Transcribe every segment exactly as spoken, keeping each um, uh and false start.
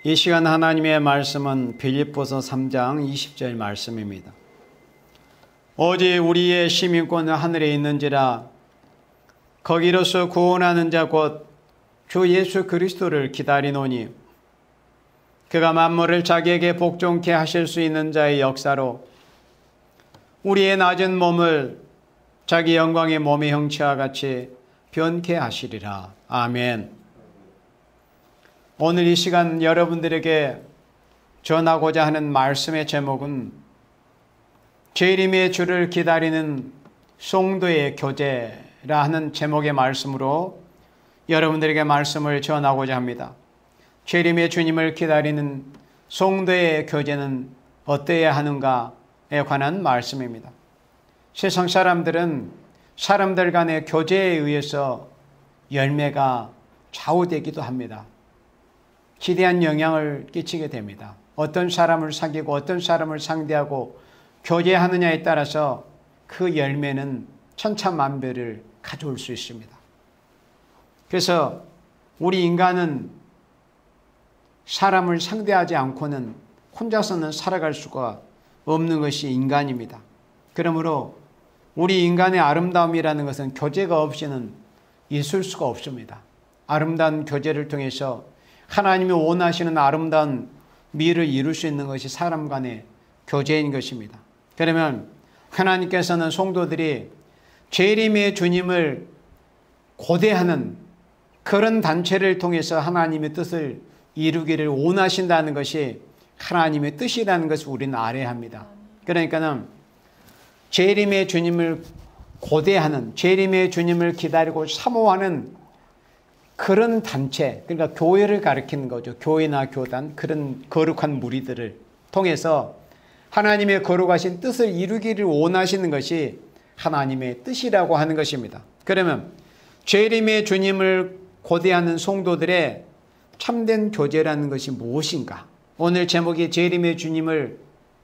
이 시간 하나님의 말씀은 빌립보서 삼 장 이십 절 말씀입니다. 오직 우리의 시민권은 하늘에 있는지라 거기로서 구원하는 자 곧 주 예수 그리스도를 기다리노니 그가 만물을 자기에게 복종케 하실 수 있는 자의 역사로 우리의 낮은 몸을 자기 영광의 몸의 형체와 같이 변케 하시리라. 아멘. 오늘 이 시간 여러분들에게 전하고자 하는 말씀의 제목은 재림의 주를 기다리는 성도의 교제라 하는 제목의 말씀으로 여러분들에게 말씀을 전하고자 합니다. 재림의 주님을 기다리는 성도의 교제는 어떠해야 하는가에 관한 말씀입니다. 세상 사람들은 사람들 간의 교제에 의해서 열매가 좌우되기도 합니다. 기대한 영향을 끼치게 됩니다. 어떤 사람을 사귀고 어떤 사람을 상대하고 교제하느냐에 따라서 그 열매는 천차만별을 가져올 수 있습니다. 그래서 우리 인간은 사람을 상대하지 않고는 혼자서는 살아갈 수가 없는 것이 인간입니다. 그러므로 우리 인간의 아름다움이라는 것은 교제가 없이는 있을 수가 없습니다. 아름다운 교제를 통해서 하나님이 원하시는 아름다운 미를 이룰 수 있는 것이 사람 간의 교제인 것입니다. 그러면 하나님께서는 성도들이 재림의 주님을 고대하는 그런 단체를 통해서 하나님의 뜻을 이루기를 원하신다는 것이 하나님의 뜻이라는 것을 우리는 알아야 합니다. 그러니까는 재림의 주님을 고대하는, 재림의 주님을 기다리고 사모하는 그런 단체, 그러니까 교회를 가리키는 거죠. 교회나 교단, 그런 거룩한 무리들을 통해서 하나님의 거룩하신 뜻을 이루기를 원하시는 것이 하나님의 뜻이라고 하는 것입니다. 그러면 재림의 주님을 고대하는 성도들의 참된 교제라는 것이 무엇인가? 오늘 제목이 재림의 주님을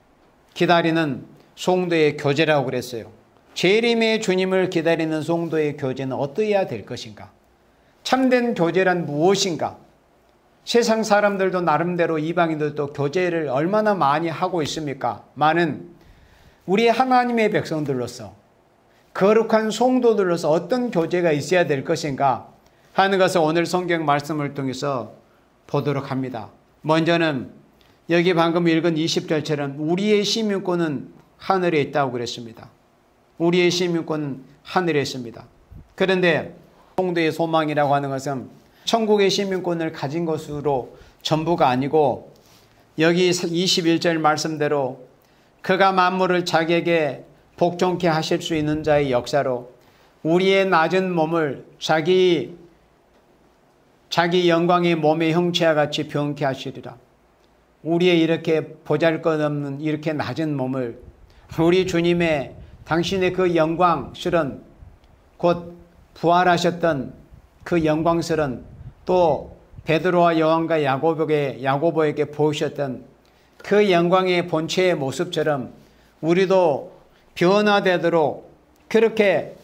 기다리는 성도의 교제라고 그랬어요. 재림의 주님을 기다리는 성도의 교제는 어떠해야 될 것인가? 참된 교제란 무엇인가? 세상 사람들도 나름대로 이방인들도 교제를 얼마나 많이 하고 있습니까? 많은 우리 하나님의 백성들로서 거룩한 성도들로서 어떤 교제가 있어야 될 것인가 하는 것을 오늘 성경 말씀을 통해서 보도록 합니다. 먼저는 여기 방금 읽은 이십 절처럼 우리의 시민권은 하늘에 있다고 그랬습니다. 우리의 시민권은 하늘에 있습니다. 그런데 성도의 소망이라고 하는 것은 천국의 시민권을 가진 것으로 전부가 아니고 여기 이십일 절 말씀대로 그가 만물을 자기에게 복종케 하실 수 있는 자의 역사로 우리의 낮은 몸을 자기 자기 영광의 몸의 형체와 같이 변케 하시리라. 우리의 이렇게 보잘것없는 이렇게 낮은 몸을 우리 주님의 당신의 그 영광스런 곧 부활하셨던 그 영광스런 또 베드로와 요한과 야고보에게, 야고보에게 보이셨던 그 영광의 본체의 모습처럼 우리도 변화되도록 그렇게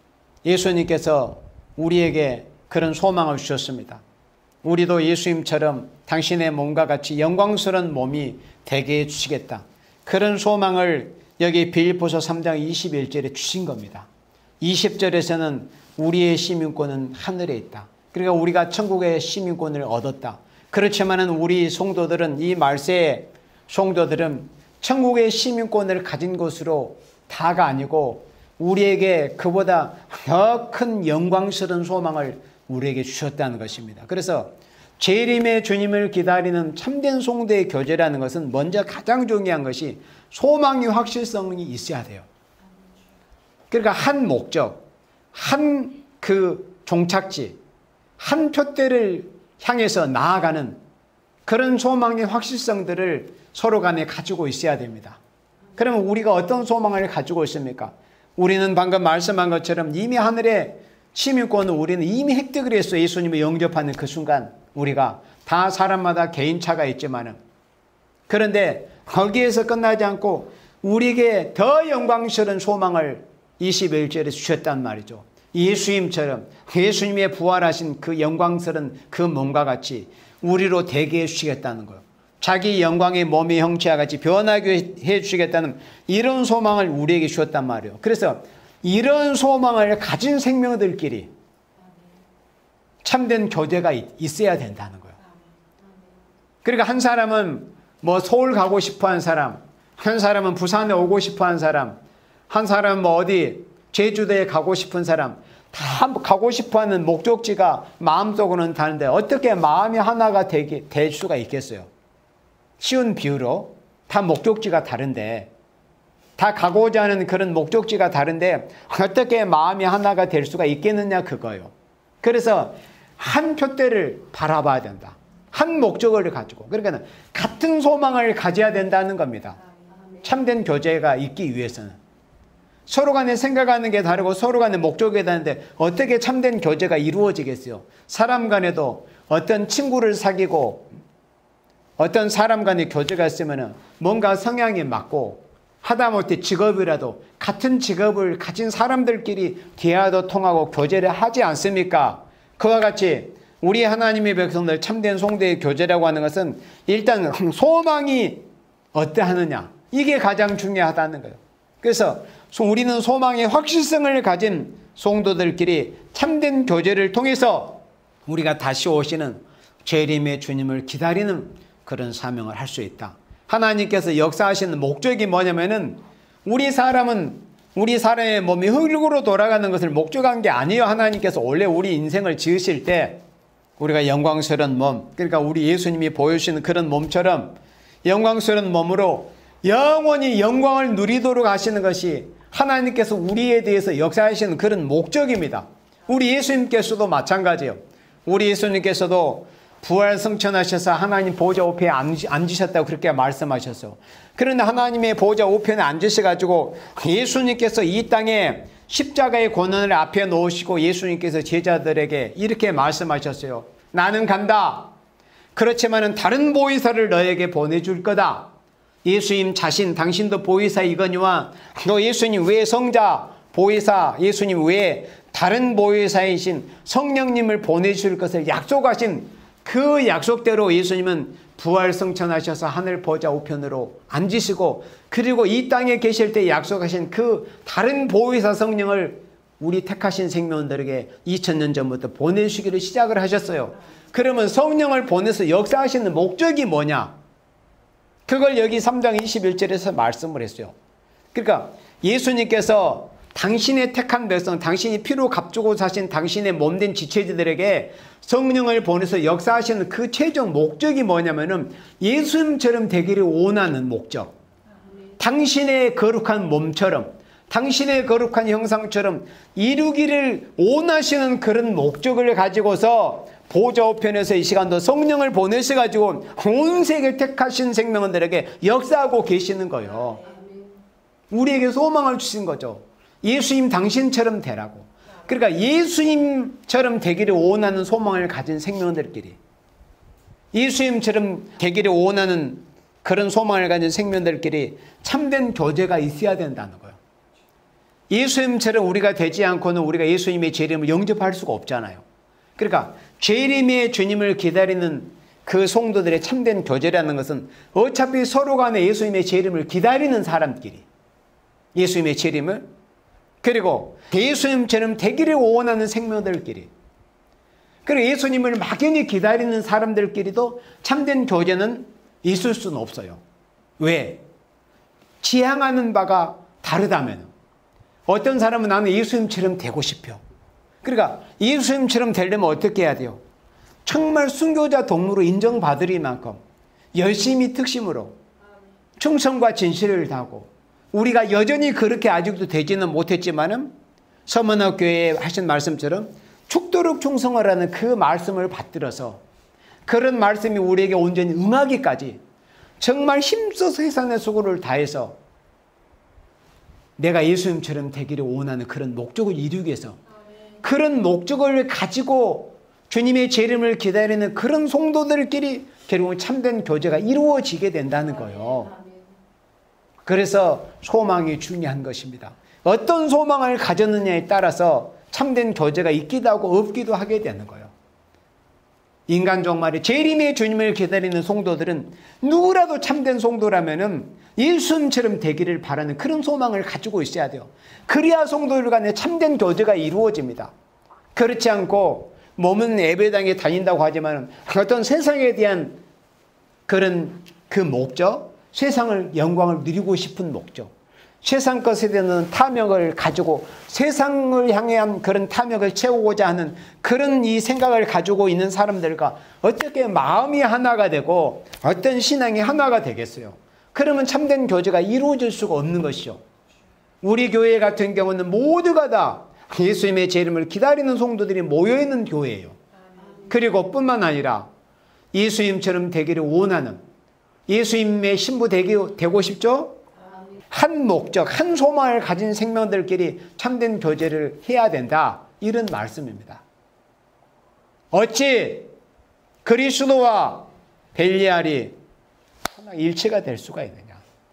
예수님께서 우리에게 그런 소망을 주셨습니다. 우리도 예수님처럼 당신의 몸과 같이 영광스러운 몸이 되게 해주시겠다. 그런 소망을 여기 빌립보서 삼 장 이십일 절에 주신 겁니다. 이십 절에서는 우리의 시민권은 하늘에 있다. 그러니까 우리가 천국의 시민권을 얻었다. 그렇지만은 우리 성도들은 이 말세의 성도들은 천국의 시민권을 가진 것으로 다가 아니고 우리에게 그보다 더 큰 영광스러운 소망을 우리에게 주셨다는 것입니다. 그래서 재림의 주님을 기다리는 참된 성도의 교제라는 것은 먼저 가장 중요한 것이 소망의 확실성이 있어야 돼요. 그러니까 한 목적, 한 그 종착지, 한 표대를 향해서 나아가는 그런 소망의 확실성들을 서로 간에 가지고 있어야 됩니다. 그러면 우리가 어떤 소망을 가지고 있습니까? 우리는 방금 말씀한 것처럼 이미 하늘의 시민권을 우리는 이미 획득을 했어요. 예수님을 영접하는 그 순간 우리가 다 사람마다 개인차가 있지만은 그런데 거기에서 끝나지 않고 우리에게 더 영광스러운 소망을 이십일 절에 주셨단 말이죠. 예수님처럼 예수님의 부활하신 그 영광스러운 그 몸과 같이 우리로 되게 해주시겠다는 거예요. 자기 영광의 몸의 형체와 같이 변하게 해주시겠다는 이런 소망을 우리에게 주었단 말이에요. 그래서 이런 소망을 가진 생명들끼리 참된 교제가 있어야 된다는 거예요. 그러니까 한 사람은 뭐 서울 가고 싶어 한 사람, 한 사람은 부산에 오고 싶어 한 사람, 한 사람은 뭐 어디 제주도에 가고 싶은 사람, 다 가고 싶어 하는 목적지가 마음속으로는 다른데 어떻게 마음이 하나가 되게, 될 수가 있겠어요? 쉬운 비유로 다 목적지가 다른데, 다 가고자 하는 그런 목적지가 다른데 어떻게 마음이 하나가 될 수가 있겠느냐 그거예요. 그래서 한 표대를 바라봐야 된다. 한 목적을 가지고. 그러니까 같은 소망을 가져야 된다는 겁니다. 참된 교제가 있기 위해서는. 서로 간에 생각하는 게 다르고 서로 간에 목적이 다른데 어떻게 참된 교제가 이루어지겠어요? 사람 간에도 어떤 친구를 사귀고 어떤 사람 간의 교제가 있으면 뭔가 성향이 맞고 하다못해 직업이라도 같은 직업을 가진 사람들끼리 대화도 통하고 교제를 하지 않습니까? 그와 같이 우리 하나님의 백성들 참된 성도의 교제라고 하는 것은 일단 소망이 어떠하느냐, 이게 가장 중요하다는 거예요. 그래서 우리는 소망의 확실성을 가진 성도들끼리 참된 교제를 통해서 우리가 다시 오시는 재림의 주님을 기다리는 그런 사명을 할 수 있다. 하나님께서 역사하시는 목적이 뭐냐면은 우리 사람은 우리 사람의 몸이 흙으로 돌아가는 것을 목적한 게 아니에요. 하나님께서 원래 우리 인생을 지으실 때 우리가 영광스러운 몸, 그러니까 우리 예수님이 보여주시는 그런 몸처럼 영광스러운 몸으로 영원히 영광을 누리도록 하시는 것이 하나님께서 우리에 대해서 역사하시는 그런 목적입니다. 우리 예수님께서도 마찬가지예요. 우리 예수님께서도 부활 승천하셔서 하나님 보좌 우편에 앉으셨다고 그렇게 말씀하셨어요. 그런데 하나님의 보좌 우편에 앉으셔가지고 예수님께서 이 땅에 십자가의 고난을 앞에 놓으시고 예수님께서 제자들에게 이렇게 말씀하셨어요. 나는 간다. 그렇지만은 다른 보혜사를 너에게 보내줄 거다. 예수님 자신, 당신도 보혜사이거니와 너 예수님 외에 성자, 보혜사, 예수님 외에 다른 보혜사이신 성령님을 보내줄 것을 약속하신 그 약속대로 예수님은 부활 승천하셔서 하늘 보좌 우편으로 앉으시고, 그리고 이 땅에 계실 때 약속하신 그 다른 보혜사 성령을 우리 택하신 생명들에게 이천 년 전부터 보내주시기를 시작을 하셨어요. 그러면 성령을 보내서 역사하시는 목적이 뭐냐? 그걸 여기 삼 장 이십일 절에서 말씀을 했어요. 그러니까 예수님께서 당신의 택한 백성, 당신이 피로 값주고 사신 당신의 몸된 지체들에게 성령을 보내서 역사하시는 그 최종 목적이 뭐냐면은 예수님처럼 되기를 원하는 목적. 당신의 거룩한 몸처럼, 당신의 거룩한 형상처럼 이루기를 원하시는 그런 목적을 가지고서 보좌 우편에서 이 시간도 성령을 보내셔가지고 온 세계를 택하신 생명들에게 역사하고 계시는 거예요. 우리에게 소망을 주신 거죠. 예수님 당신처럼 되라고. 그러니까 예수님처럼 되기를 원하는 소망을 가진 생명들끼리, 예수님처럼 되기를 원하는 그런 소망을 가진 생명들끼리 참된 교제가 있어야 된다는 거예요. 예수님처럼 우리가 되지 않고는 우리가 예수님의 재림을 영접할 수가 없잖아요. 그러니까 재림의 주님을 기다리는 그 성도들의 참된 교제라는 것은 어차피 서로 간에 예수님의 재림을 기다리는 사람끼리, 예수님의 재림을, 그리고 예수님처럼 되기를 원하는 생명들끼리, 그리고 예수님을 막연히 기다리는 사람들끼리도 참된 교제는 있을 수는 없어요. 왜? 지향하는 바가 다르다면. 어떤 사람은 나는 예수님처럼 되고 싶어. 그러니까 예수님처럼 되려면 어떻게 해야 돼요? 정말 순교자 동무로 인정받을 만큼 열심히 특심으로 충성과 진실을 다하고, 우리가 여전히 그렇게 아직도 되지는 못했지만은 서문학 교회에 하신 말씀처럼 죽도록 충성을 하는 그 말씀을 받들어서 그런 말씀이 우리에게 온전히 응하기까지 정말 힘써서 해산의 수고를 다해서 내가 예수님처럼 되기를 원하는 그런 목적을 이루기 위해서, 그런 목적을 가지고 주님의 재림을 기다리는 그런 성도들끼리 결국은 참된 교제가 이루어지게 된다는 거예요. 그래서 소망이 중요한 것입니다. 어떤 소망을 가졌느냐에 따라서 참된 교제가 있기도 하고 없기도 하게 되는 거예요. 인간 종말에 재림의 주님을 기다리는 성도들은 누구라도 참된 성도라면은 예수님처럼 되기를 바라는 그런 소망을 가지고 있어야 돼요. 그래야 성도들 간에 참된 교제가 이루어집니다. 그렇지 않고 몸은 예배당에 다닌다고 하지만 어떤 세상에 대한 그런 그 목적, 세상을 영광을 누리고 싶은 목적, 세상 것에 대한 탐욕을 가지고 세상을 향한 그런 탐욕을 채우고자 하는 그런 이 생각을 가지고 있는 사람들과 어떻게 마음이 하나가 되고 어떤 신앙이 하나가 되겠어요? 그러면 참된 교제가 이루어질 수가 없는 것이죠. 우리 교회 같은 경우는 모두가 다 예수님의 재림을 기다리는 성도들이 모여있는 교회예요. 그리고 뿐만 아니라 예수님처럼 되기를 원하는, 예수님의 신부 되기, 되고 싶죠? 한 목적, 한 소망을 가진 생명들끼리 참된 교제를 해야 된다. 이런 말씀입니다. 어찌 그리스도와 벨리알이 하나 일체가 될 수가 있느냐?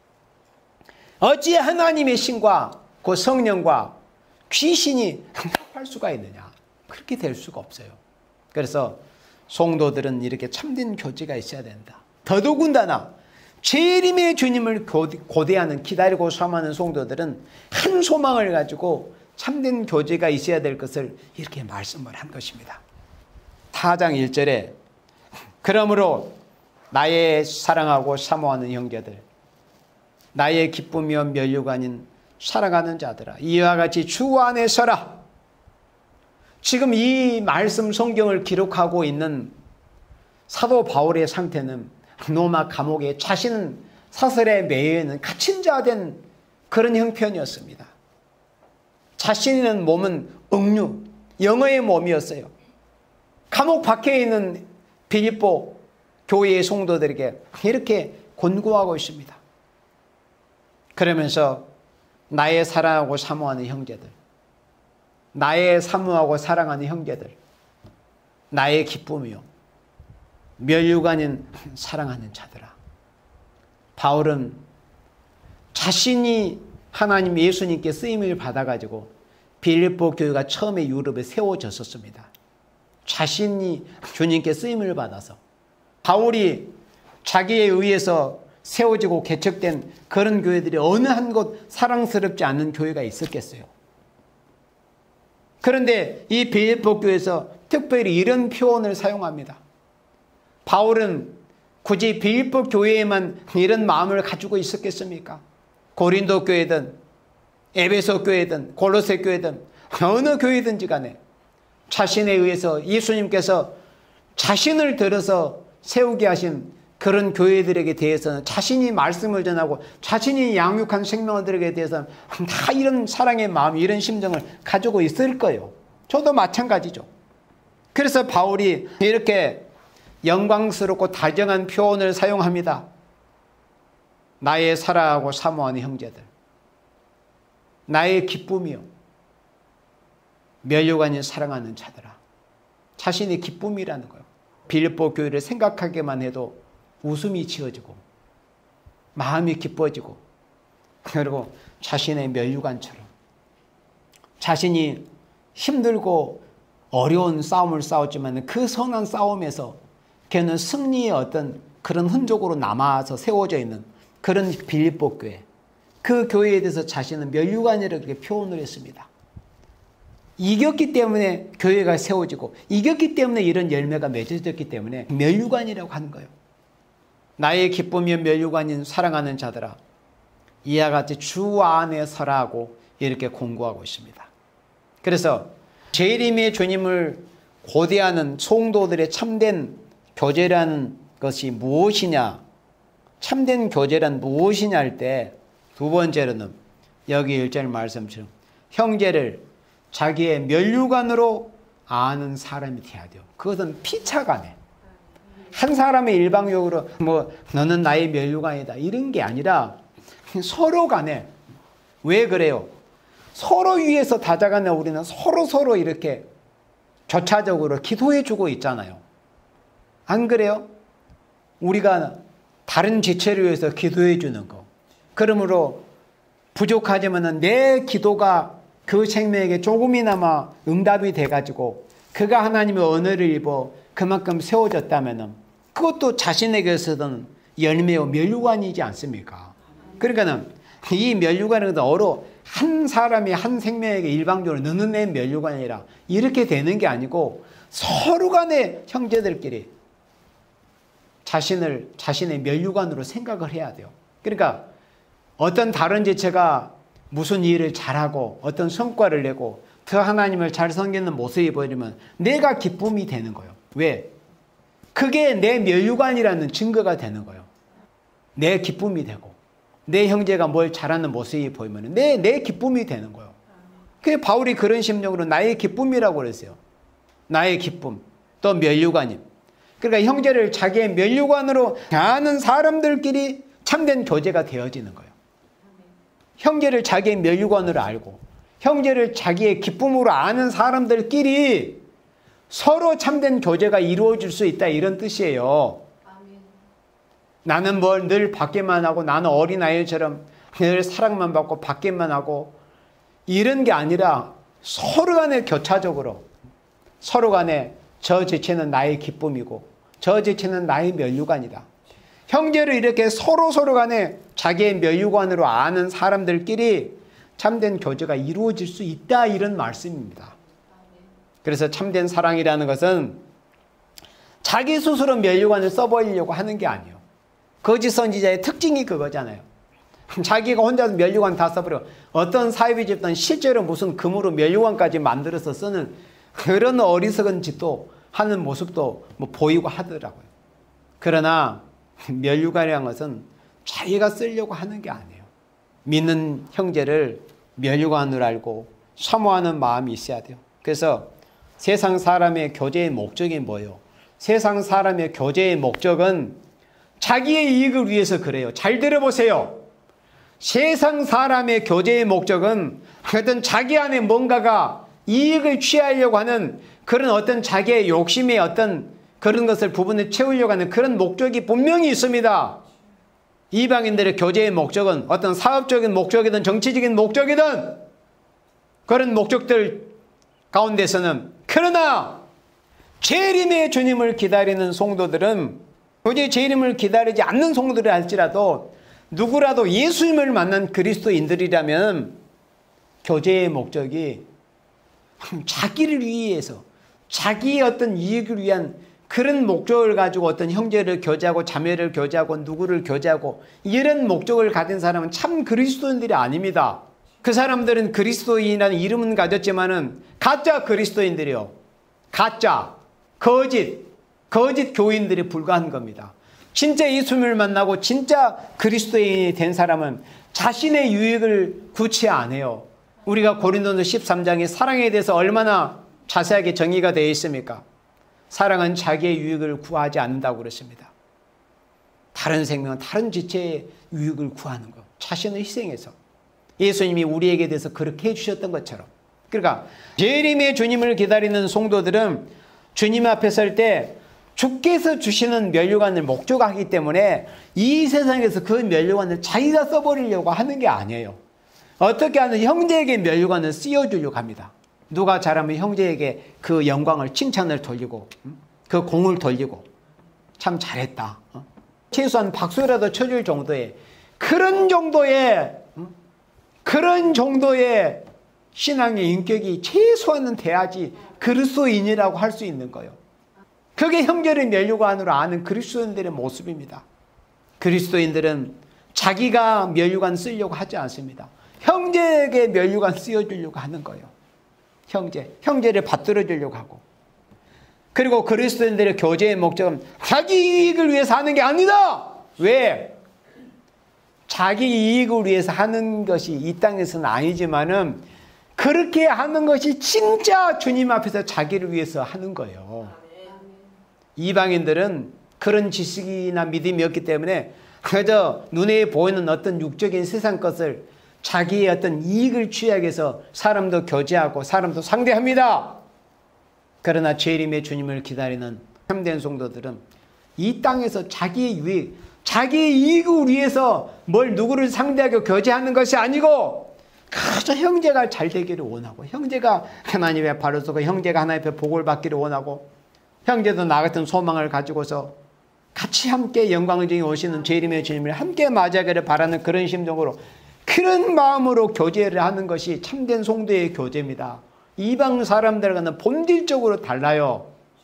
어찌 하나님의 신과 그 성령과 귀신이 합할 수가 있느냐? 그렇게 될 수가 없어요. 그래서 성도들은 이렇게 참된 교제가 있어야 된다. 더더군다나 재림의 주님을 고대하는, 기다리고 섬하는 성도들은 한 소망을 가지고 참된 교제가 있어야 될 것을 이렇게 말씀을 한 것입니다. 사 장 일 절에 그러므로 나의 사랑하고 사모하는 형제들, 나의 기쁨이요 면류가 아닌 사랑하는 자들아, 이와 같이 주 안에 서라. 지금 이 말씀 성경을 기록하고 있는 사도 바울의 상태는 로마 감옥에 자신은 사슬에 매여 있는 갇힌 자 된 그런 형편이었습니다. 자신의 몸은 억류, 영어의 몸이었어요. 감옥 밖에 있는 빌립보 교회의 성도들에게 이렇게 권고하고 있습니다. 그러면서 나의 사랑하고 사모하는 형제들, 나의 사모하고 사랑하는 형제들, 나의 기쁨이요 면류가 아닌 사랑하는 자들아. 바울은 자신이 하나님 예수님께 쓰임을 받아가지고 빌립보 교회가 처음에 유럽에 세워졌었습니다. 자신이 주님께 쓰임을 받아서 바울이 자기에 의해서 세워지고 개척된 그런 교회들이 어느 한 곳 사랑스럽지 않은 교회가 있었겠어요. 그런데 이 빌립보 교회에서 특별히 이런 표현을 사용합니다. 바울은 굳이 빌립보 교회에만 이런 마음을 가지고 있었겠습니까? 고린도 교회든 에베소 교회든 골로새 교회든 어느 교회든지 간에 자신에 의해서 예수님께서 자신을 들어서 세우게 하신 그런 교회들에게 대해서는 자신이 말씀을 전하고 자신이 양육한 생명들에게 대해서는 다 이런 사랑의 마음, 이런 심정을 가지고 있을 거예요. 저도 마찬가지죠. 그래서 바울이 이렇게 영광스럽고 다정한 표현을 사용합니다. 나의 사랑하고 사모하는 형제들, 나의 기쁨이요 면류가 아닌 사랑하는 자들아. 자신의 기쁨이라는 거예요. 빌립보 교회를 생각하기만 해도 웃음이 지어지고 마음이 기뻐지고, 그리고 자신의 면류관처럼 자신이 힘들고 어려운 싸움을 싸웠지만 그 선한 싸움에서 걔는 승리의 어떤 그런 흔적으로 남아서 세워져 있는 그런 빌립보 교회, 그 교회에 대해서 자신은 면류관이라고 그렇게 표현을 했습니다. 이겼기 때문에 교회가 세워지고 이겼기 때문에 이런 열매가 맺어졌기 때문에 면류관이라고 하는 거예요. 나의 기쁨이며 면류관인 사랑하는 자들아, 이와 같이 주 안에 서라고 이렇게 공고하고 있습니다. 그래서 재림의 주님을 고대하는 성도들의 참된 교제라는 것이 무엇이냐, 참된 교제란 무엇이냐 할 때 두 번째로는 여기 일 절 말씀처럼 형제를 자기의 면류관으로 아는 사람이 돼야 돼요. 그것은 피차간에 한 사람의 일방적으로 뭐 너는 나의 면류관이다 이런 게 아니라 서로 간에, 왜 그래요? 서로 위해서 다자간에 우리는 서로 서로 이렇게 교차적으로 기도해 주고 있잖아요. 안 그래요? 우리가 다른 지체를 위해서 기도해 주는 거, 그러므로 부족하지만 내 기도가 그 생명에게 조금이나마 응답이 돼가지고 그가 하나님의 언어를 입어 그만큼 세워졌다면 그것도 자신에게서는 열매요 면류관이지 않습니까? 그러니까는 이 면류관은 어로 한 사람이 한 생명에게 일방적으로 너는 내 면류관이라 이렇게 되는 게 아니고 서로 간에 형제들끼리 자신을 자신의 면류관으로 생각을 해야 돼요. 그러니까 어떤 다른 지체가 무슨 일을 잘하고 어떤 성과를 내고 더 하나님을 잘 섬기는 모습이 보이면 내가 기쁨이 되는 거예요. 왜? 그게 내 면류관이라는 증거가 되는 거예요. 내 기쁨이 되고 내 형제가 뭘 잘하는 모습이 보이면 내, 내 기쁨이 되는 거예요. 그게 바울이 그런 심령으로 나의 기쁨이라고 그랬어요. 나의 기쁨, 또 면류관임. 그러니까 형제를 자기의 면류관으로 아는 사람들끼리 참된 교제가 되어지는 거예요. 형제를 자기의 면류관으로 알고 형제를 자기의 기쁨으로 아는 사람들끼리 서로 참된 교제가 이루어질 수 있다 이런 뜻이에요. 나는 뭘 늘 받기만 하고 나는 어린아이처럼 늘 사랑만 받고 받기만 하고 이런 게 아니라 서로 간에 교차적으로 서로 간에 저 지체는 나의 기쁨이고 저 지체는 나의 면류관이다. 형제를 이렇게 서로 서로 간에 자기의 면류관으로 아는 사람들끼리 참된 교제가 이루어질 수 있다 이런 말씀입니다. 그래서 참된 사랑이라는 것은 자기 스스로 면류관을 써버리려고 하는 게 아니에요. 거짓 선지자의 특징이 그거잖아요. 자기가 혼자서 면류관 다 써버려. 어떤 사이비 집단 실제로 무슨 금으로 면류관까지 만들어서 쓰는 그런 어리석은 짓도 하는 모습도 뭐 보이고 하더라고요. 그러나 면류관이라는 것은 자기가 쓰려고 하는 게 아니에요. 믿는 형제를 면류관으로 알고 사모하는 마음이 있어야 돼요. 그래서 세상 사람의 교제의 목적이 뭐예요? 세상 사람의 교제의 목적은 자기의 이익을 위해서 그래요. 잘 들어보세요. 세상 사람의 교제의 목적은 어떤 자기 안에 뭔가가 이익을 취하려고 하는 그런 어떤 자기의 욕심의 어떤 그런 것을 부분을 채우려고 하는 그런 목적이 분명히 있습니다. 이방인들의 교제의 목적은 어떤 사업적인 목적이든 정치적인 목적이든 그런 목적들 가운데서는, 그러나 재림의 주님을 기다리는 성도들은 도저히 재림을 기다리지 않는 성도들이 할지라도 누구라도 예수님을 만난 그리스도인들이라면 교제의 목적이 자기를 위해서 자기의 어떤 이익을 위한 그런 목적을 가지고 어떤 형제를 교제하고 자매를 교제하고 누구를 교제하고 이런 목적을 가진 사람은 참 그리스도인들이 아닙니다. 그 사람들은 그리스도인이라는 이름은 가졌지만은 가짜 그리스도인들이요. 가짜, 거짓, 거짓 교인들이 불과한 겁니다. 진짜 예수님을 만나고 진짜 그리스도인이 된 사람은 자신의 유익을 구치 안 해요. 우리가 고린도서 십삼 장에 사랑에 대해서 얼마나 자세하게 정의가 되어 있습니까? 사랑은 자기의 유익을 구하지 않는다고 그랬습니다. 다른 생명, 다른 지체의 유익을 구하는 것, 자신을 희생해서 예수님이 우리에게 대해서 그렇게 해주셨던 것처럼. 그러니까 재림의 주님을 기다리는 성도들은 주님 앞에 설 때 주께서 주시는 면류관을 목적하기 때문에 이 세상에서 그 면류관을 자기가 써버리려고 하는 게 아니에요. 어떻게 하는 형제에게 면류관을 씌워주려고 합니다. 누가 잘하면 형제에게 그 영광을, 칭찬을 돌리고 그 공을 돌리고 참 잘했다, 최소한 박수라도 쳐줄 정도의 그런 정도의 그런 정도의 신앙의 인격이 최소한은 돼야지 그리스도인이라고 할 수 있는 거예요. 그게 형제를 면류관으로 아는 그리스도인들의 모습입니다. 그리스도인들은 자기가 면류관 쓰려고 하지 않습니다. 형제에게 면류관 씌워주려고 하는 거예요. 형제, 형제를 받들어 주려고 하고. 그리고 그리스도인들의 교제의 목적은 자기 이익을 위해서 하는 게 아니다. 왜? 자기 이익을 위해서 하는 것이 이 땅에서는 아니지만은 그렇게 하는 것이 진짜 주님 앞에서 자기를 위해서 하는 거예요. 이방인들은 그런 지식이나 믿음이 없기 때문에 그저 눈에 보이는 어떤 육적인 세상 것을 자기의 어떤 이익을 취하기 위해서 사람도 교제하고 사람도 상대합니다. 그러나 재림의 주님을 기다리는 참된 성도들은 이 땅에서 자기의 유익, 자기의 이익을 위해서 뭘 누구를 상대하고 교제하는 것이 아니고 그저 형제가 잘 되기를 원하고, 형제가 하나님의 발을 쏘고 형제가 하나님의 복을 받기를 원하고, 형제도 나 같은 소망을 가지고서 같이 함께 영광을 중에 오시는 재림의 주님을 함께 맞이하기를 바라는 그런 심정으로, 그런 마음으로 교제를 하는 것이 참된 성도의 교제입니다. 이방 사람들과는 본질적으로 달라요.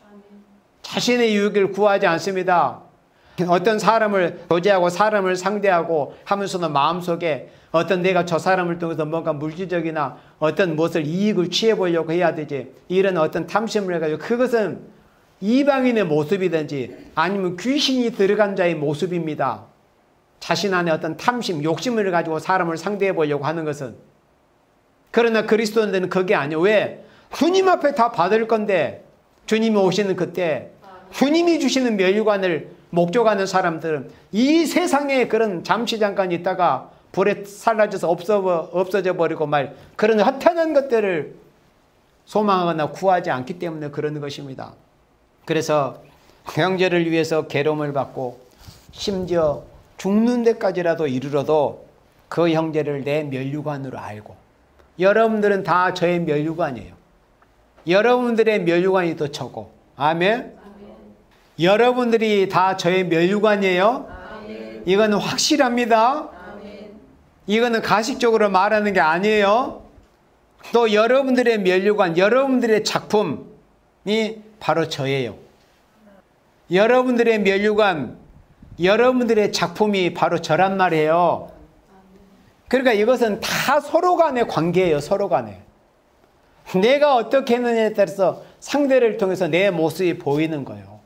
자신의 유익을 구하지 않습니다. 어떤 사람을 교제하고 사람을 상대하고 하면서도 마음속에 어떤 내가 저 사람을 통해서 뭔가 물질적이나 어떤 무엇을 이익을 취해보려고 해야 되지, 이런 어떤 탐심을 해가지고, 그것은 이방인의 모습이든지 아니면 귀신이 들어간 자의 모습입니다. 자신 안에 어떤 탐심, 욕심을 가지고 사람을 상대해 보려고 하는 것은. 그러나 그리스도인들은 그게 아니에요. 왜? 주님 앞에 다 받을 건데, 주님이 오시는 그때 주님이 주시는 멸류관을 목적하는 사람들은 이 세상에 그런 잠시 잠깐 있다가 불에 사라져서 없어, 없어져 버리고 말, 그런 허탄한 것들을 소망하거나 구하지 않기 때문에 그런 것입니다. 그래서 형제를 위해서 괴로움을 받고 심지어 죽는 데까지라도 이르러도 그 형제를 내 멸류관으로 알고, 여러분들은 다 저의 멸류관이에요. 여러분들의 멸류관이 더 저고, 아멘? 아멘. 여러분들이 다 저의 멸류관이에요. 아멘. 이거는 확실합니다. 아멘. 이거는 가식적으로 말하는 게 아니에요. 또 여러분들의 멸류관, 여러분들의 작품이 바로 저예요. 여러분들의 멸류관, 여러분들의 작품이 바로 저란 말이에요. 그러니까 이것은 다 서로 간의 관계예요. 서로 간에. 내가 어떻게 했느냐에 따라서 상대를 통해서 내 모습이 보이는 거예요.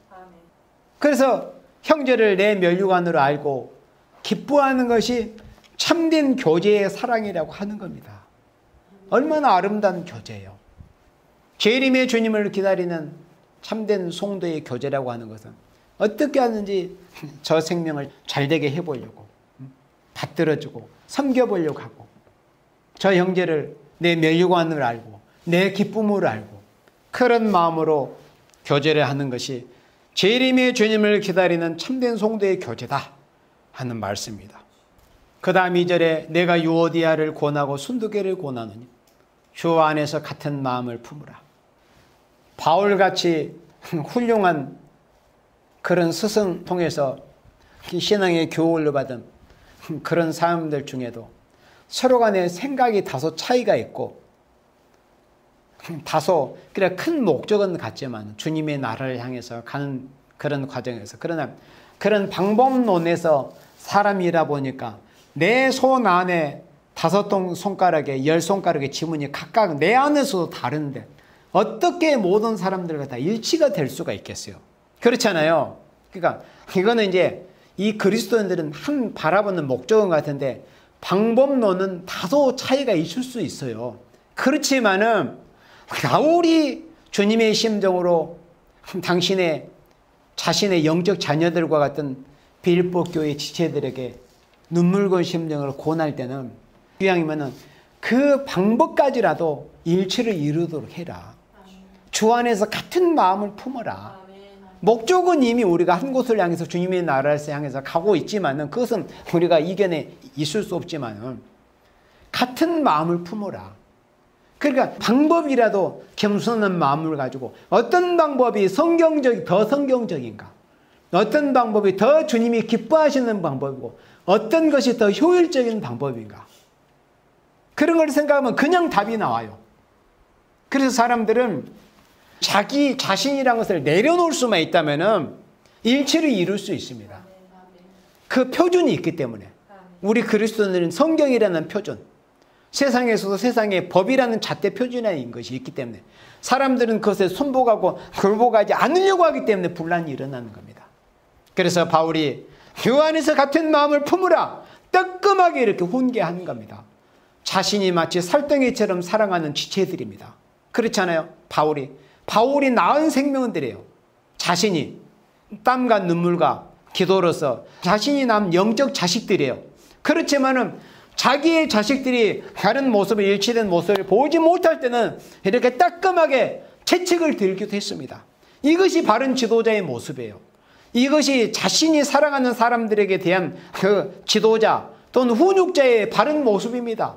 그래서 형제를 내 멸류관으로 알고 기뻐하는 것이 참된 교제의 사랑이라고 하는 겁니다. 얼마나 아름다운 교제예요. 재림의 주님을 기다리는 참된 성도의 교제라고 하는 것은 어떻게 하는지 저 생명을 잘되게 해보려고, 받들어주고 섬겨보려고 하고, 저 형제를 내 멸류관으로 알고 내 기쁨으로 알고, 그런 마음으로 교제를 하는 것이 재림의 주님을 기다리는 참된 성도의 교제다 하는 말씀입니다. 그 다음 이 절에 내가 유오디아를 권하고 순두개를 권하노니 주 안에서 같은 마음을 품으라. 바울같이 훌륭한 그런 스승 통해서 신앙의 교훈을 받은 그런 사람들 중에도 서로 간에 생각이 다소 차이가 있고, 다소 그래 큰 목적은 같지만 주님의 나라를 향해서 가는 그런 과정에서, 그러나 그런 방법론에서 사람이라 보니까 내 손 안에 다섯 동 손가락에 열 손가락의 지문이 각각 내 안에서도 다른데 어떻게 모든 사람들과 다 일치가 될 수가 있겠어요? 그렇잖아요. 그러니까 이거는 이제 이 그리스도인들은 한 바라보는 목적은 같은데 방법론은 다소 차이가 있을 수 있어요. 그렇지만은 바울이 주님의 심정으로 당신의 자신의 영적 자녀들과 같은 빌립보 교회 지체들에게 눈물건 심정을 권할 때는 이왕이면은 그 방법까지라도 일치를 이루도록 해라. 주 안에서 같은 마음을 품어라. 목적은 이미 우리가 한 곳을 향해서 주님의 나라를 향해서 가고 있지만은 그것은 우리가 이견에 있을 수 없지만은 같은 마음을 품어라. 그러니까 방법이라도 겸손한 마음을 가지고 어떤 방법이 성경적, 더 성경적인가? 어떤 방법이 더 주님이 기뻐하시는 방법이고 어떤 것이 더 효율적인 방법인가? 그런 걸 생각하면 그냥 답이 나와요. 그래서 사람들은 자기 자신이라는 것을 내려놓을 수만 있다면 일치를 이룰 수 있습니다. 그 표준이 있기 때문에. 우리 그리스도인들은 성경이라는 표준, 세상에서도 세상의 법이라는 잣대 표준화인 것이 있기 때문에 사람들은 그것에 순복하고 굴복하지 않으려고 하기 때문에 분란이 일어나는 겁니다. 그래서 바울이 주 안에서 같은 마음을 품으라 뜨끔하게 이렇게 훈계하는 겁니다. 자신이 마치 살덩이처럼 사랑하는 지체들입니다. 그렇잖아요. 바울이 바울이 낳은 생명들이에요. 자신이 땀과 눈물과 기도로서 자신이 낳은 영적 자식들이에요. 그렇지만은 자기의 자식들이 다른 모습을 일치된 모습을 보지 못할 때는 이렇게 따끔하게 채찍을 들기도 했습니다. 이것이 바른 지도자의 모습이에요. 이것이 자신이 사랑하는 사람들에게 대한 그 지도자 또는 훈육자의 바른 모습입니다.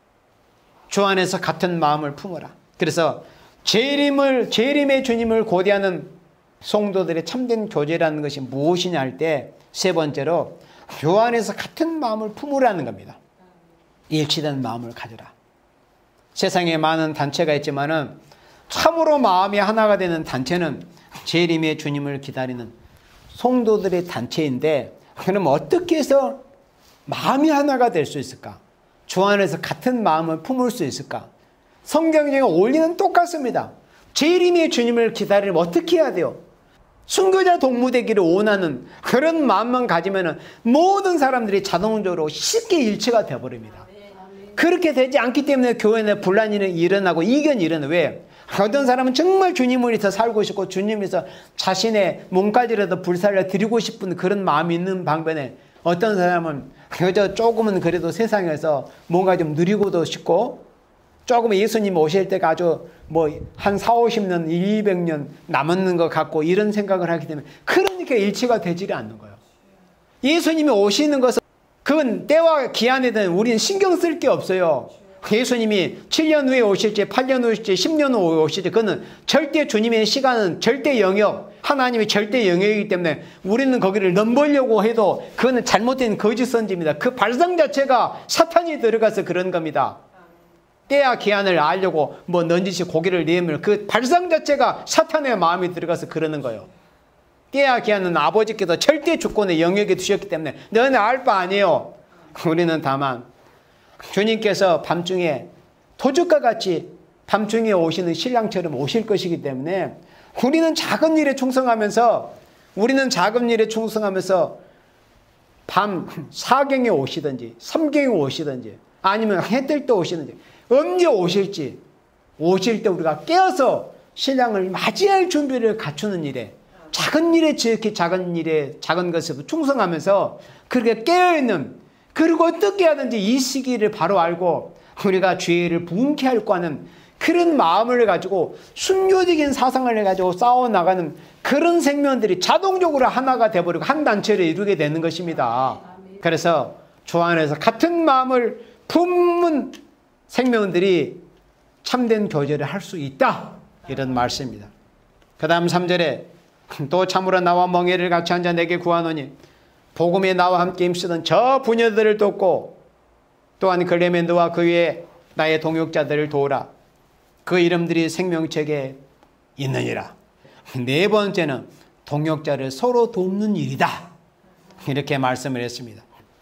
주 안에서 같은 마음을 품어라. 그래서 재림을, 재림의 주님을 고대하는 성도들의 참된 교제라는 것이 무엇이냐 할 때 세 번째로 교 안에서 같은 마음을 품으라는 겁니다. 일치된 마음을 가져라. 세상에 많은 단체가 있지만은 참으로 마음이 하나가 되는 단체는 재림의 주님을 기다리는 성도들의 단체인데, 그럼 어떻게 해서 마음이 하나가 될 수 있을까? 주 안에서 같은 마음을 품을 수 있을까? 성경적인 원리는 똑같습니다. 재림의 주님을 기다리려면 어떻게 해야 돼요? 순교자 동무되기를 원하는 그런 마음만 가지면 모든 사람들이 자동적으로 쉽게 일치가 되어버립니다. 그렇게 되지 않기 때문에 교회 내 분란이 일어나고 이견이 일어나요. 왜? 어떤 사람은 정말 주님을 위해서 살고 싶고 주님에서 자신의 몸까지라도 불살려 드리고 싶은 그런 마음이 있는 방면에, 어떤 사람은 그저 조금은 그래도 세상에서 뭔가 좀 누리고도 싶고, 조금 예수님 오실 때가 아주 뭐 한 사오십 년, 이백 년 남았는 것 같고 이런 생각을 하기 때문에 그러니까 일치가 되지 않는 거예요. 예수님이 오시는 것은 그건 때와 기한에 대한 우리는 신경 쓸 게 없어요. 예수님이 칠 년 후에 오실지 팔 년 후에 오실지 십 년 후에 오실지 그거는 절대 주님의 시간은 절대 영역, 하나님의 절대 영역이기 때문에 우리는 거기를 넘보려고 해도 그거는 잘못된 거짓 선지입니다. 그 발상 자체가 사탄이 들어가서 그런 겁니다. 때와 기한을 알려고 뭐 넌지시 고개를 내밀 그 발상 자체가 사탄의 마음이 들어가서 그러는 거예요. 때와 기한은 아버지께서 절대 주권의 영역에 두셨기 때문에 너는 알 바 아니에요. 우리는 다만 주님께서 밤중에 도적과 같이 밤중에 오시는 신랑처럼 오실 것이기 때문에 우리는 작은 일에 충성하면서 우리는 작은 일에 충성하면서 밤 사경에 오시든지 삼경에 오시든지 아니면 해 뜰 때 오시든지 언제 오실지 오실 때 우리가 깨어서 신랑을 맞이할 준비를 갖추는 일에, 작은 일에 지극히 작은 일에 작은 것에도 충성하면서 그렇게 깨어있는, 그리고 어떻게 하든지 이 시기를 바로 알고 우리가 죄를 부응케 할거 하는 그런 마음을 가지고 순교적인 사상을 가지고 싸워나가는 그런 생명들이 자동적으로 하나가 되어버리고 한 단체를 이루게 되는 것입니다. 그래서 주 안에서 같은 마음을 품은 생명들이 참된 교제를 할 수 있다, 이런 말씀입니다. 그 다음 삼 절에 또 참으로 나와 멍에를 같이 앉아 내게 구하노니 복음에 나와 함께 힘쓰던 저 부녀들을 돕고 또한 클레멘드와 그 위에 나의 동역자들을 도우라. 그 이름들이 생명책에 있느니라. 네 번째는 동역자를 서로 돕는 일이다, 이렇게 말씀을 했습니다.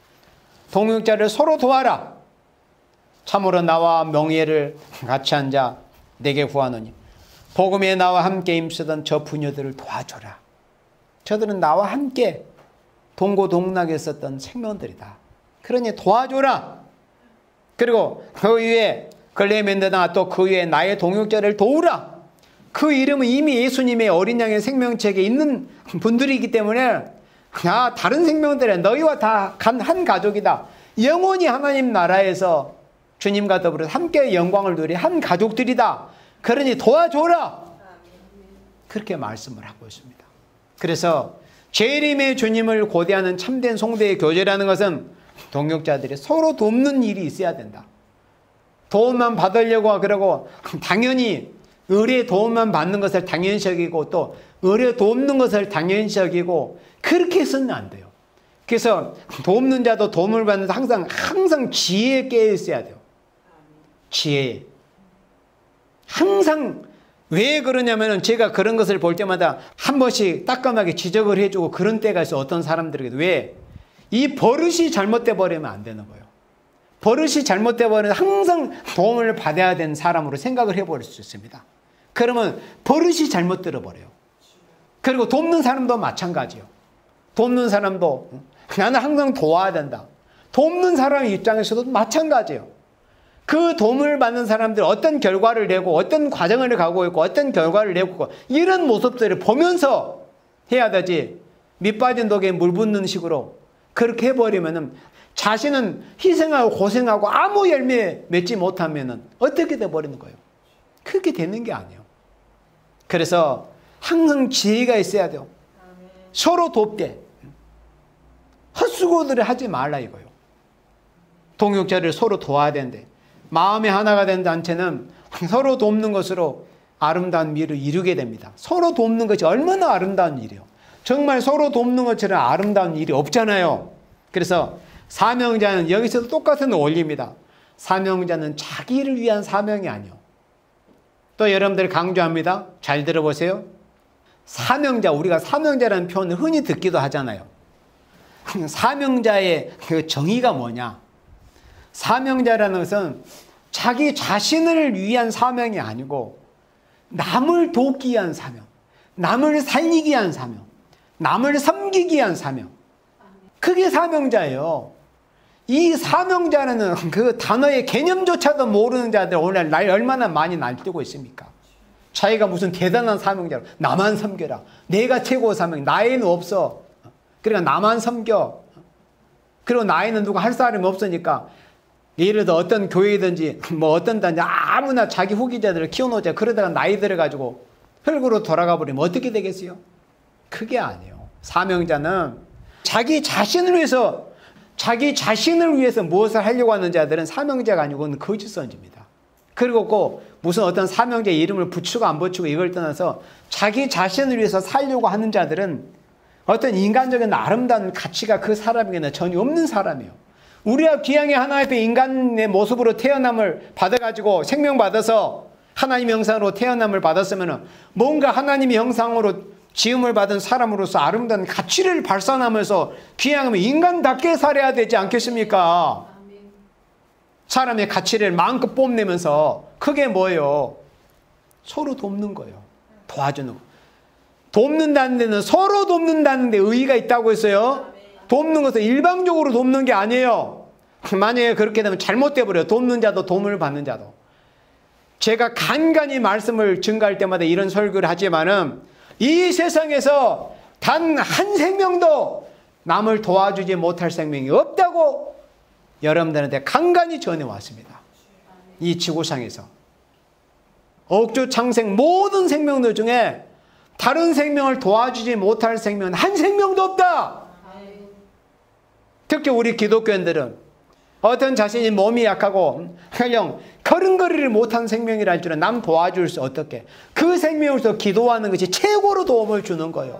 동역자를 서로 도와라. 참으로 나와 명예를 같이 앉아 내게 구하노니 복음에 나와 함께 힘쓰던 저 부녀들을 도와줘라. 저들은 나와 함께 동고동락에 있었던 생명들이다. 그러니 도와줘라. 그리고 그 위에 클레멘드나 또 그 위에 나의 동역자를 도우라. 그 이름은 이미 예수님의 어린 양의 생명책에 있는 분들이기 때문에 아, 다른 생명들은 너희와 다 한 가족이다. 영원히 하나님 나라에서 주님과 더불어 함께 영광을 누리 한 가족들이다. 그러니 도와줘라. 그렇게 말씀을 하고 있습니다. 그래서 재림의 주님을 고대하는 참된 성도의 교제라는 것은 동역자들이 서로 돕는 일이 있어야 된다. 도움만 받으려고 그러고 당연히 의뢰 도움만 받는 것을 당연시 여기고 또 의뢰 돕는 것을 당연시 여기고 그렇게 해서는 안 돼요. 그래서 돕는 자도 도움을 받는 자 항상 항상 지혜에 깨어 있어야 돼요. 지혜에. 항상 왜 그러냐면은 제가 그런 것을 볼 때마다 한 번씩 따끔하게 지적을 해주고 그런 때가 있어. 어떤 사람들에게도. 왜? 이 버릇이 잘못돼 버리면 안 되는 거예요. 버릇이 잘못돼 버리면 항상 도움을 받아야 되는 사람으로 생각을 해버릴 수 있습니다. 그러면 버릇이 잘못 들어버려요. 그리고 돕는 사람도 마찬가지예요. 돕는 사람도 나는 항상 도와야 된다. 돕는 사람 입장에서도 마찬가지예요. 그 도움을 받는 사람들 어떤 결과를 내고 어떤 과정을 가고 있고 어떤 결과를 내고 있고 이런 모습들을 보면서 해야 되지, 밑빠진 독에 물 붓는 식으로 그렇게 해버리면은 자신은 희생하고 고생하고 아무 열매 맺지 못하면은 어떻게 돼버리는 거예요? 그렇게 되는 게 아니에요. 그래서 항상 지혜가 있어야 돼요. 서로 돕게. 헛수고들을 하지 말라 이거예요. 동역자를 서로 도와야 되는데 마음이 하나가 된 단체는 서로 돕는 것으로 아름다운 일을 이루게 됩니다. 서로 돕는 것이 얼마나 아름다운 일이에요. 정말 서로 돕는 것처럼 아름다운 일이 없잖아요. 그래서 사명자는 여기서도 똑같은 원리입니다. 사명자는 자기를 위한 사명이 아니요. 또 여러분들 강조합니다. 잘 들어보세요. 사명자, 우리가 사명자라는 표현을 흔히 듣기도 하잖아요. 사명자의 그 정의가 뭐냐? 사명자라는 것은 자기 자신을 위한 사명이 아니고 남을 돕기 위한 사명, 남을 살리기 위한 사명, 남을 섬기기 위한 사명. 그게 사명자예요. 이 사명자라는 그 단어의 개념조차도 모르는 자들 오늘 날 얼마나 많이 날뛰고 있습니까? 자기가 무슨 대단한 사명자로 나만 섬겨라. 내가 최고 사명. 나에는 없어. 그러니까 나만 섬겨. 그리고 나에는 누가 할 사람이 없으니까 예를 들어 어떤 교회든지 뭐 어떤 단지 아무나 자기 후기자들을 키워놓자. 그러다가 나이 들어가지고 흙으로 돌아가 버리면 어떻게 되겠어요? 그게 아니에요. 사명자는 자기 자신을 위해서 자기 자신을 위해서 무엇을 하려고 하는 자들은 사명자가 아니고 그건 거짓 선지입니다. 그리고 꼭 무슨 어떤 사명자의 이름을 붙이고 안 붙이고 이걸 떠나서 자기 자신을 위해서 살려고 하는 자들은 어떤 인간적인 아름다운 가치가 그 사람에게는 전혀 없는 사람이에요. 우리가 기왕에 하나님 앞에 인간의 모습으로 태어남을 받아가지고 생명받아서 하나님의 형상으로 태어남을 받았으면 뭔가 하나님의 형상으로 지음을 받은 사람으로서 아름다운 가치를 발산하면서 귀향하면 인간답게 살아야 되지 않겠습니까? 사람의 가치를 마음껏 뽐내면서 그게 뭐예요? 서로 돕는 거예요. 도와주는 거. 돕는다는 데는 서로 돕는다는 데 의의가 있다고 했어요. 돕는 것은 일방적으로 돕는 게 아니에요. 만약에 그렇게 되면 잘못돼 버려요. 돕는 자도 도움을 받는 자도. 제가 간간히 말씀을 증가할 때마다 이런 설교를 하지만은 이 세상에서 단 한 생명도 남을 도와주지 못할 생명이 없다고 여러분들한테 간간히 전해왔습니다. 이 지구상에서 옥주 창생 모든 생명들 중에 다른 생명을 도와주지 못할 생명은 한 생명도 없다. 특히 우리 기독교인들은 어떤 자신이 몸이 약하고 헬령 걸음걸이를 못한 생명이라 할 줄은 남 도와줄 수 어떻게 그 생명으로서 기도하는 것이 최고로 도움을 주는 거예요.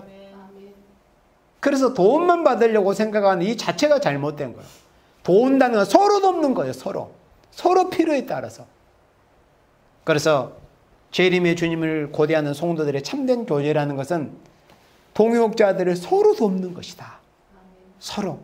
그래서 도움만 받으려고 생각하는 이 자체가 잘못된 거예요. 도운다는 건 서로 돕는 거예요. 서로 서로 필요에 따라서. 그래서 재림의 주님을 고대하는 성도들의 참된 교제라는 것은 동역자들을 서로 돕는 것이다. 서로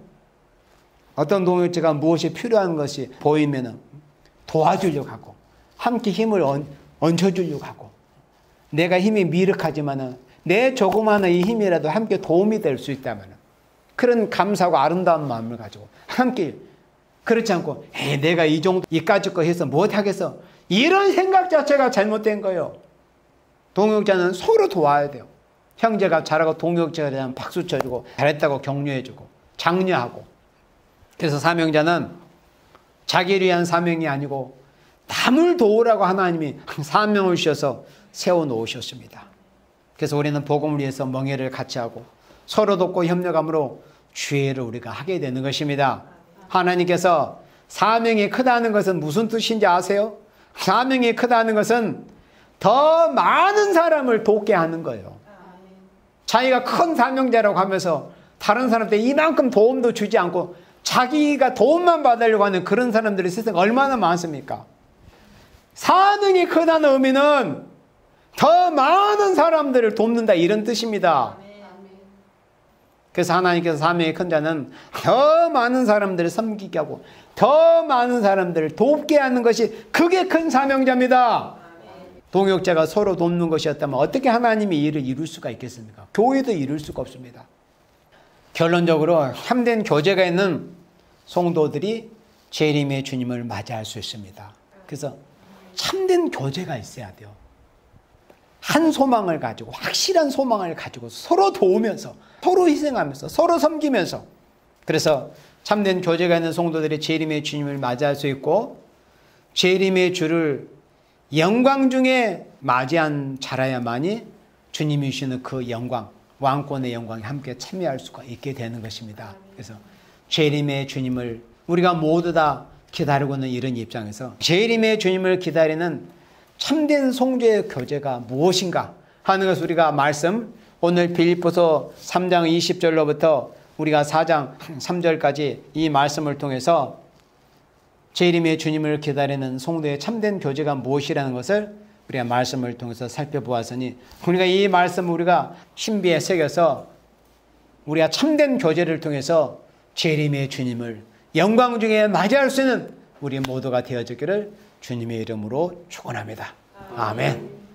어떤 동역자가 무엇이 필요한 것이 보이면 도와주려고 하고 함께 힘을 얹, 얹혀주려고 하고 내가 힘이 미력하지만 내 조그마한 이 힘이라도 함께 도움이 될 수 있다면 그런 감사하고 아름다운 마음을 가지고 함께 그렇지 않고 에이, 내가 이 정도 이까짓 거 해서 못하겠어 이런 생각 자체가 잘못된 거예요. 동역자는 서로 도와야 돼요. 형제가 잘하고 동역자에 대한 박수 쳐주고 잘했다고 격려해주고 장려하고. 그래서 사명자는 자기를 위한 사명이 아니고 남을 도우라고 하나님이 사명을 주셔서 세워놓으셨습니다. 그래서 우리는 복음을 위해서 멍에를 같이 하고 서로 돕고 협력함으로 주의를 우리가 하게 되는 것입니다. 하나님께서 사명이 크다는 것은 무슨 뜻인지 아세요? 사명이 크다는 것은 더 많은 사람을 돕게 하는 거예요. 자기가 큰 사명자라고 하면서 다른 사람한테 이만큼 도움도 주지 않고 자기가 도움만 받으려고 하는 그런 사람들이 세상에 얼마나 많습니까? 사명이 크다는 의미는 더 많은 사람들을 돕는다 이런 뜻입니다. 그래서 하나님께서 사명이 큰 자는 더 많은 사람들을 섬기게 하고 더 많은 사람들을 돕게 하는 것이 그게 큰 사명자입니다. 동역자가 서로 돕는 것이었다면 어떻게 하나님이 일을 이룰 수가 있겠습니까? 교회도 이룰 수가 없습니다. 결론적으로 참된 교제가 있는 성도들이 재림의 주님을 맞이할 수 있습니다. 그래서 참된 교제가 있어야 돼요. 한 소망을 가지고 확실한 소망을 가지고 서로 도우면서 서로 희생하면서 서로 섬기면서 그래서 참된 교제가 있는 성도들이 재림의 주님을 맞이할 수 있고 재림의 주를 영광 중에 맞이한 자라야만이 주님이 주시는 그 영광 왕권의 영광에 함께 참여할 수가 있게 되는 것입니다. 그래서 재림의 주님을 우리가 모두 다 기다리고 있는 이런 입장에서 재림의 주님을 기다리는 참된 성도의 교제가 무엇인가 하는 것을 우리가 말씀, 오늘 빌립보서 삼 장 이십 절로부터 우리가 사 장 삼 절까지 이 말씀을 통해서 재림의 주님을 기다리는 성도의 참된 교제가 무엇이라는 것을 우리가 말씀을 통해서 살펴보았으니, 우리가 이 말씀을 우리가 신비에 새겨서 우리가 참된 교제를 통해서 재림의 주님을 영광 중에 맞이할 수 있는 우리 모두가 되어지기를 주님의 이름으로 축원합니다. 아멘.